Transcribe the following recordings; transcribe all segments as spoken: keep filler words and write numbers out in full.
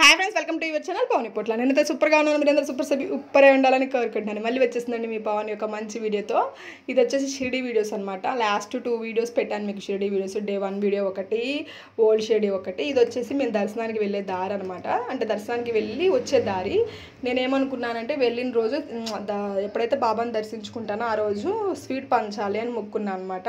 Hi friends, welcome to your channel Pavan Potla. నేనైతే సూపర్గా ఉన్నాను. మీరందరూ సూపర్ సభి ఉప్పరే ఉండాలని కోరుకుంటున్నాను. మళ్ళీ వచ్చేసిందండి మీ పవన్ యొక్క మంచి వీడియోతో. ఇది వచ్చేసి షిరిడి వీడియోస్ అనమాట. లాస్ట్ టూ వీడియోస్ పెట్టాను మీకు Shirdi videos. Day one video ఒకటి, ఓల్డ్ షిరిడి ఒకటి. ఇది వచ్చేసి మేము దర్శనానికి వెళ్ళే దారి అనమాట. అంటే దర్శనానికి వెళ్ళి వచ్చే దారి. నేనేమనుకున్నానంటే వెళ్ళిన రోజు ఎప్పుడైతే బాబాని దర్శించుకుంటానో ఆ రోజు స్వీట్ పంచాలి అని మొక్కున్నాను అనమాట.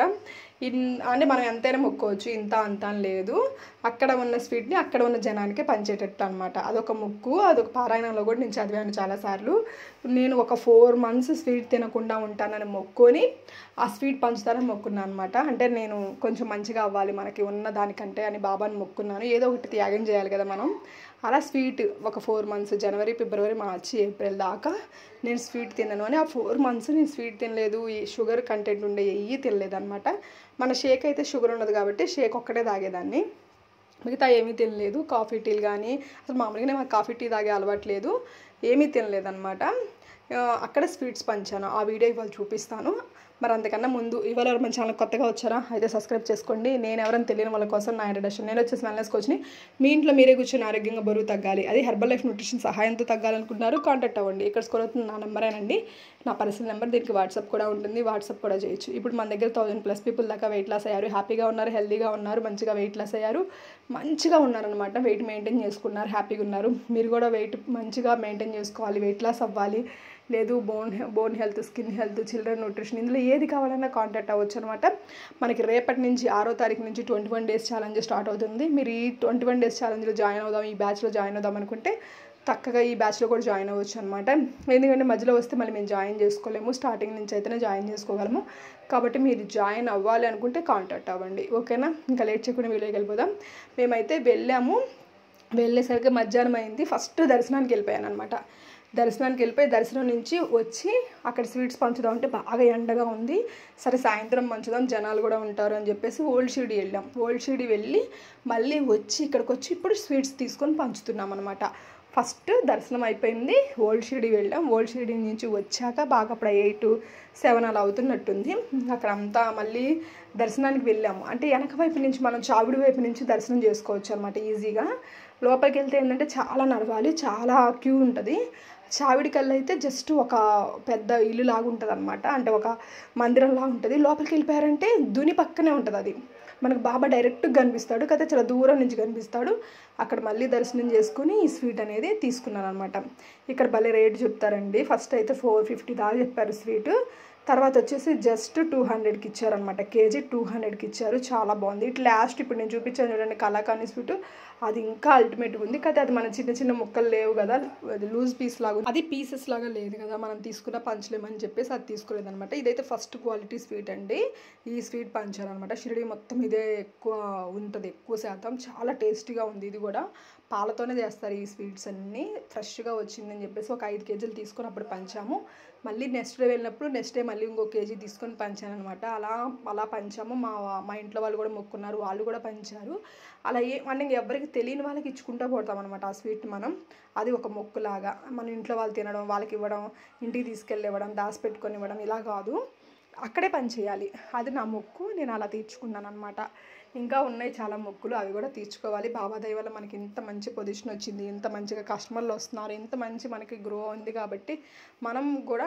అంటే మనం ఎంతైనా మొక్కోవచ్చు, ఇంత అంత అని లేదు. అక్కడ ఉన్న స్వీట్ని అక్కడ ఉన్న జనానికి పంచేటట్టు అనమాట. అదొక మొక్కు. అదొక పారాయణంలో కూడా నేను చదివాను చాలాసార్లు. నేను ఒక ఫోర్ మంత్స్ స్వీట్ తినకుండా ఉంటానని మొక్కుని ఆ స్వీట్ పంచుతానని మొక్కున్నాను అనమాట. అంటే నేను కొంచెం మంచిగా అవ్వాలి మనకి ఉన్న దానికంటే అని బాబాని మొక్కున్నాను. ఏదో ఒకటి త్యాగం చేయాలి కదా మనం. అలా స్వీట్ ఒక four months January, February, March, April దాకా నేను స్వీట్ తిన్నాను అని. ఆ ఫోర్ మంత్స్ నేను స్వీట్ తినలేదు. ఈ షుగర్ కంటెంట్ ఉండే ఏవి తినలేదు అనమాట. మన షేక్ అయితే షుగర్ ఉండదు కాబట్టి షేక్ ఒక్కటే తాగేదాన్ని, మిగతా ఏమీ తినలేదు. కాఫీ టీలు కానీ అసలు మామూలుగానే మాకు కాఫీ టీ తాగే అలవాట్లేదు, ఏమీ తినలేదన్నమాట. అక్కడ స్వీట్స్ పంచాను. ఆ వీడియో ఇవాళ చూపిస్తాను. మరి అంతకన్నా ముందు ఇవాళ ఎవరు మన ఛానల్ కొత్తగా వచ్చారా అయితే సబ్స్క్రైబ్ చేసుకోండి. నేను ఎవరైనా తెలియని వాళ్ళ కోసం నా ఇంట్రడక్షన్. నేను వచ్చేసి వెల్నెస్ కోచ్ని. మీ ఇంట్లో మీరే కూర్చొని ఆరోగ్యంగా బరువు తగ్గాలి, అది హెర్బల్ లైఫ్ న్యూట్రిషన్ సహాయంతో తగ్గాలనుకుంటున్నారు, కాంటాక్ట్ అవ్వండి. ఇక్కడ స్కోర్ అవుతుంది నా నెంబరేనండి, నా పర్సనల్ నెంబర్. దీనికి వాట్సాప్ కూడా ఉంటుంది, వాట్సాప్ కూడా చేయొచ్చు. ఇప్పుడు మన దగ్గర థౌసండ్ ప్లస్ పీపుల్ దాకా వెయిట్ లాస్ అయ్యారు, హ్యాపీగా ఉన్నారు, హెల్తీగా ఉన్నారు, మంచిగా వెయిట్ లాస్ అయ్యారు, మంచిగా ఉన్నారనమాట. వెయిట్ మెయింటైన్ చేసుకున్నారు, హ్యాపీగా ఉన్నారు. మీరు కూడా వెయిట్ మంచిగా మెయింటైన్ చేసుకోవాలి, వెయిట్ లాస్ అవ్వాలి, లేదు bone bone health, skin health, children nutrition, ఇందులో ఏది కావాలన్నా కాంటాక్ట్ అవ్వచ్చు అనమాట. మనకి రేపటి నుంచి ఆరో తారీఖు నుంచి twenty one days challenge start అవుతుంది. మీరు ఈ ట్వంటీ వన్ డేస్ ఛాలెంజ్లో జాయిన్ అవుదాం, ఈ బ్యాచ్లో జాయిన్ అవుదాం అనుకుంటే చక్కగా ఈ బ్యాచ్లో కూడా జాయిన్ అవ్వచ్చు అనమాట. ఎందుకంటే మధ్యలో వస్తే మళ్ళీ మేము జాయిన్ చేసుకోలేము, స్టార్టింగ్ నుంచి అయితేనే జాయిన్ చేసుకోగలము. కాబట్టి మీరు జాయిన్ అవ్వాలి అనుకుంటే కాంటాక్ట్ అవ్వండి, ఓకేనా? ఇంకా లేట్ చేయకుండా వీడియోకి వెళ్ళిపోదాం. మేమైతే వెళ్ళాము. వెళ్ళేసరికి మధ్యాహ్నం అయింది. ఫస్ట్ దర్శనానికి వెళ్ళిపోయాను అనమాట. దర్శనానికి వెళ్ళిపోయి దర్శనం నుంచి వచ్చి అక్కడ స్వీట్స్ పంచుదాం అంటే బాగా ఎండగా ఉంది. సరే సాయంత్రం పంచుదాం, జనాలు కూడా ఉంటారు అని చెప్పేసి ఓల్డ్ షిరిడి వెళ్ళాం. ఓల్డ్ షిరిడి వెళ్ళి మళ్ళీ వచ్చి ఇక్కడికి వచ్చి ఇప్పుడు స్వీట్స్ తీసుకొని పంచుతున్నాం అనమాట. ఫస్ట్ దర్శనం అయిపోయింది, ఓల్డ్ షిరిడి వెళ్ళాం. ఓల్డ్ షిరిడి నుంచి వచ్చాక బాగా అప్పుడు ఎయిట్ సెవెన్ అలా అవుతున్నట్టుంది. అక్కడ అంతా మళ్ళీ దర్శనానికి వెళ్ళాము. అంటే వెనక వైపు నుంచి మనం చావిడి వైపు నుంచి దర్శనం చేసుకోవచ్చు అనమాట ఈజీగా. లోపలికి వెళ్తే ఏంటంటే చాలా నడవాలి, చాలా క్యూ ఉంటుంది. చావిడి కల్లా అయితే జస్ట్ ఒక పెద్ద ఇల్లు లాగా ఉంటుంది అనమాట. అంటే ఒక మందిరంలా ఉంటుంది. లోపలికి వెళ్ళిపోయారంటే దుని పక్కనే ఉంటుంది అది. మనకు బాబా డైరెక్ట్గా కనిపిస్తాడు కదా, చాలా దూరం నుంచి కనిపిస్తాడు. అక్కడ మళ్ళీ దర్శనం చేసుకుని ఈ స్వీట్ అనేది తీసుకున్నాను అనమాట. ఇక్కడ భలే రేట్ చెప్తారండి. ఫస్ట్ అయితే ఫోర్ ఫిఫ్టీ దాకా చెప్పారు స్వీట్. తర్వాత వచ్చేసి జస్ట్ టూ హండ్రెడ్కి ఇచ్చారనమాట. కేజీ టూ హండ్రెడ్కి ఇచ్చారు. చాలా బాగుంది. ఇట్లా లాస్ట్ ఇప్పుడు నేను చూపించాను చూడండి కలాకాని స్వీట్, అది ఇంకా అల్టిమేట్గా ఉంది. కదా అది మన చిన్న చిన్న ముక్కలు లేవు కదా, అది లూజ్ పీస్ లాగా, అది పీసెస్ లాగా లేదు కదా, మనం తీసుకున్న పంచలేమని చెప్పేసి అది తీసుకోలేదనమాట. ఇదైతే ఫస్ట్ క్వాలిటీ స్వీట్ అండి. ఈ స్వీట్ పంచారనమాట. షిరిడి మొత్తం ఇదే ఎక్కువ ఉంటుంది, ఎక్కువ శాతం. చాలా టేస్టీగా ఉంది. ఇది కూడా పాలతోనే చేస్తారు ఈ స్వీట్స్ అన్నీ. ఫ్రెష్గా వచ్చిందని చెప్పేసి ఒక ఐదు కేజీలు తీసుకొని అప్పుడు పంచాము. మళ్ళీ నెక్స్ట్ డే వెళ్ళినప్పుడు నెక్స్ట్ డే మళ్ళీ ఇంకో కేజీ తీసుకొని పంచాను అనమాట. అలా అలా పంచాము. మా మా ఇంట్లో వాళ్ళు కూడా మొక్కున్నారు, వాళ్ళు కూడా పంచారు. అలా ఏ అంటే ఎవరికి తెలియని వాళ్ళకి ఇచ్చుకుంటూ పోతాం అనమాట ఆ స్వీట్ మనం. అది ఒక మొక్కులాగా మన ఇంట్లో వాళ్ళు తినడం, వాళ్ళకి ఇవ్వడం, ఇంటికి తీసుకెళ్ళి ఇవ్వడం, దాచిపెట్టుకొని ఇవ్వడం ఇలా కాదు, అక్కడే పని చేయాలి. అది నా మొక్కు, నేను అలా తీర్చుకున్నాను అనమాట. ఇంకా ఉన్నాయి చాలా మొక్కులు, అవి కూడా తీర్చుకోవాలి. బాబా దయ వల్ల మనకి ఇంత మంచి పొజిషన్ వచ్చింది, ఇంత మంచిగా కస్టమర్లు వస్తున్నారు, ఇంత మంచి మనకి గ్రో ఉంది కాబట్టి మనం కూడా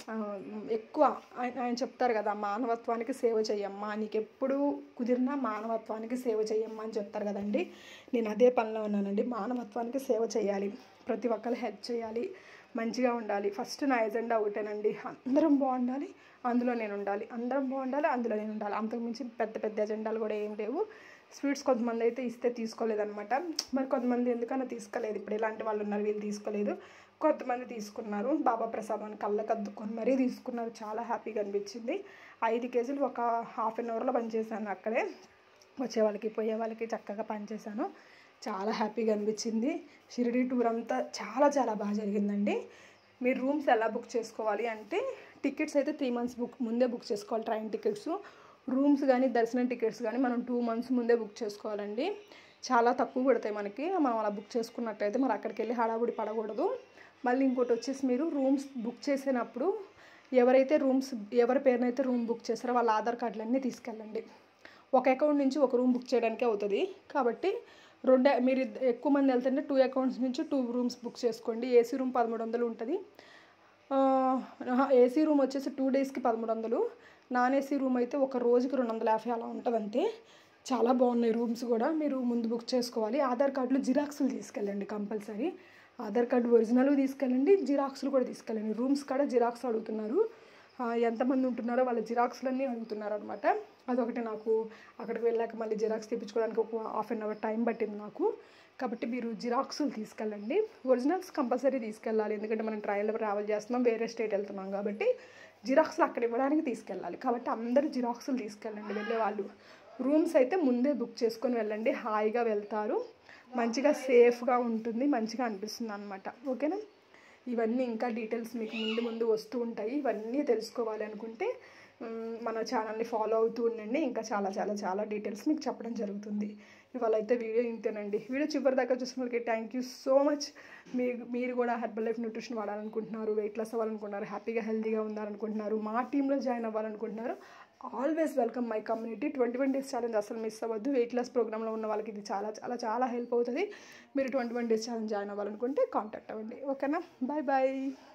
ఎక్కువ ఆయన చెప్తారు కదా, మానవత్వానికి సేవ చెయ్యమ్మా, నీకు ఎప్పుడు కుదిరినా మానవత్వానికి సేవ చెయ్యమ్మా అని చెప్తారు కదండి. నేను అదే పనిలో ఉన్నానండి. మానవత్వానికి సేవ చేయాలి, ప్రతి ఒక్కరు హెల్ప్ చేయాలి, మంచిగా ఉండాలి. ఫస్ట్ నా ఎజెండా ఒకటేనండి, అందరం బాగుండాలి, అందులో నేను ఉండాలి, అందరం బాగుండాలి, అందులో నేను ఉండాలి. అంతకుమించి పెద్ద పెద్ద ఎజెండాలు కూడా ఏం లేవు. స్వీట్స్ కొంతమంది అయితే ఇస్తే తీసుకోలేదనమాట. మరి కొంతమంది ఎందుకన్నా తీసుకోలేదు. ఇప్పుడు ఇలాంటి వాళ్ళు ఉన్నారు, వీళ్ళు తీసుకోలేదు. కొంతమంది తీసుకున్నారు. బాబా ప్రసాదాన్ని కళ్ళకు అద్దుకొని మరీ తీసుకున్నారు. చాలా హ్యాపీగా అనిపించింది. ఐదు కేజీలు ఒక హాఫ్ అన్ అవర్లో పనిచేశాను. అక్కడే వచ్చే వాళ్ళకి పోయే వాళ్ళకి చక్కగా పనిచేశాను. చాలా హ్యాపీగా అనిపించింది. షిరిడి టూర్ అంతా చాలా చాలా బాగా జరిగిందండి. మీరు రూమ్స్ ఎలా బుక్ చేసుకోవాలి అంటే టికెట్స్ అయితే త్రీ మంత్స్ బుక్ ముందే బుక్ చేసుకోవాలి, ట్రైన్ టికెట్స్. రూమ్స్ కానీ దర్శనం టికెట్స్ కానీ మనం టూ మంత్స్ ముందే బుక్ చేసుకోవాలండి. చాలా తక్కువ పడతాయి మనకి. మనం అలా బుక్ చేసుకున్నట్టయితే మరి అక్కడికి వెళ్ళి హడావుడి పడకూడదు. మళ్ళీ ఇంకోటి వచ్చేసి మీరు రూమ్స్ బుక్ చేసినప్పుడు ఎవరైతే రూమ్స్ ఎవరి పేరునైతే రూమ్ బుక్ చేస్తారో వాళ్ళ ఆధార్ కార్డులన్నీ తీసుకెళ్ళండి. ఒక అకౌంట్ నుంచి ఒక రూమ్ బుక్ చేయడానికే అవుతుంది కాబట్టి రెండు మీరు ఎక్కువ మంది వెళ్తుంటే టూ అకౌంట్స్ నుంచి టూ రూమ్స్ బుక్ చేసుకోండి. ఏసీ రూమ్ పదమూడు వందలు ఉంటుంది. ఏసీ రూమ్ వచ్చేసి టూ డేస్కి పదమూడు వందలు నాన్ ఏసీ రూమ్ అయితే ఒక రోజుకి రెండు వందల యాభై అలా ఉంటుంది అంతే. చాలా బాగున్నాయి రూమ్స్ కూడా. మీరు ముందు బుక్ చేసుకోవాలి. ఆధార్ కార్డులు జిరాక్స్లు తీసుకెళ్ళండి కంపల్సరీ. ఆధార్ కార్డు ఒరిజినల్ తీసుకెళ్ళండి, జిరాక్స్లు కూడా తీసుకెళ్ళండి. రూమ్స్ కూడా జిరాక్స్ అడుగుతున్నారు. ఎంతమంది ఉంటున్నారో వాళ్ళ జిరాక్స్లన్నీ అడుగుతున్నారు అనమాట. అదొకటి నాకు అక్కడికి వెళ్ళాక మళ్ళీ జిరాక్స్ తెప్పించుకోవడానికి ఒక హాఫ్ అన్ అవర్ టైం పట్టింది నాకు. కాబట్టి మీరు జిరాక్స్లు తీసుకెళ్ళండి. ఒరిజినల్స్ కంపల్సరీ తీసుకెళ్ళాలి, ఎందుకంటే మనం ట్రైన్లో ట్రావెల్ చేస్తున్నాం, వేరే స్టేట్ వెళ్తున్నాం కాబట్టి జిరాక్స్లు అక్కడ ఇవ్వడానికి తీసుకెళ్ళాలి. కాబట్టి అందరూ జిరాక్స్లు తీసుకెళ్ళండి వెళ్ళే వాళ్ళు. రూమ్స్ అయితే ముందే బుక్ చేసుకొని వెళ్ళండి, హాయిగా వెళ్తారు, మంచిగా సేఫ్గా ఉంటుంది, మంచిగా అనిపిస్తుంది అనమాట. ఓకేనా? ఇవన్నీ ఇంకా డీటెయిల్స్ మీకు ముందు ముందు వస్తూ ఉంటాయి. ఇవన్నీ తెలుసుకోవాలి అనుకుంటే మన ఛానల్ని ఫాలో అవుతూ ఉండండి. ఇంకా చాలా చాలా చాలా డీటెయిల్స్ మీకు చెప్పడం జరుగుతుంది. ఇవాళ అయితే వీడియో ఇంతేనండి. వీడియో చివరి దాకా చూసిన వాళ్ళకి థ్యాంక్ యూ సో మచ్. మీరు మీరు కూడా హెర్బల్ లైఫ్ న్యూట్రిషన్ వాడాలనుకుంటున్నారు, వెయిట్ లాస్ అవ్వాలనుకుంటున్నారు, హ్యాపీగా హెల్తీగా ఉండాలనుకుంటున్నారు, మా టీంలో జాయిన్ అవ్వాలనుకుంటున్నారు, always welcome my community. Twenty one days challenge అసలు మిస్ అవ్వద్దు. వెయిట్ లాస్ ప్రోగ్రామ్లో ఉన్న వాళ్ళకి ఇది చాలా చాలా చాలా హెల్ప్ అవుతుంది. మీరు twenty one days challenge join అవ్వాలనుకుంటే కాంటాక్ట్ అవ్వండి. ఓకేనా? Bye bye.